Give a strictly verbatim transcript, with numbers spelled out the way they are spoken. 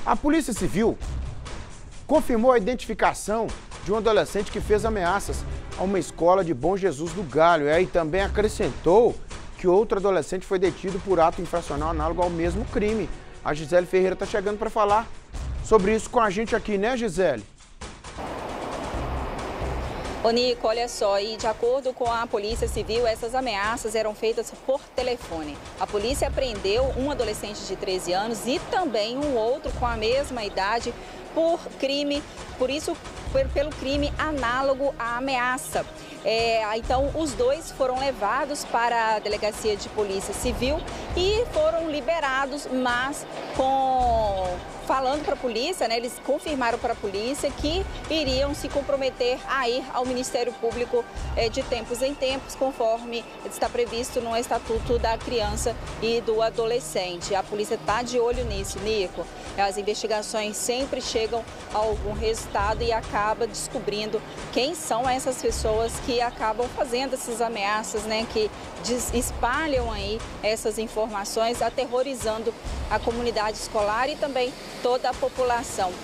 A Polícia Civil confirmou a identificação de um adolescente que fez ameaças a uma escola de Bom Jesus do Galho. E aí também acrescentou que outro adolescente foi detido por ato infracional análogo ao mesmo crime. A Gisele Ferreira está chegando para falar sobre isso com a gente aqui, né, Gisele? Ô Nico, olha só, e de acordo com a Polícia Civil, essas ameaças eram feitas por telefone. A polícia apreendeu um adolescente de treze anos e também um outro com a mesma idade por crime, por isso, pelo crime análogo à ameaça. É, então, os dois foram levados para a Delegacia de Polícia Civil e foram liberados, mas com... falando para a polícia, né, eles confirmaram para a polícia que iriam se comprometer a ir ao Ministério Público eh, de tempos em tempos, conforme está previsto no Estatuto da Criança e do Adolescente. A polícia está de olho nisso, Nico. As investigações sempre chegam a algum resultado e acaba descobrindo quem são essas pessoas que acabam fazendo essas ameaças, né, que espalham aí essas informações, aterrorizando a comunidade escolar e também toda a população.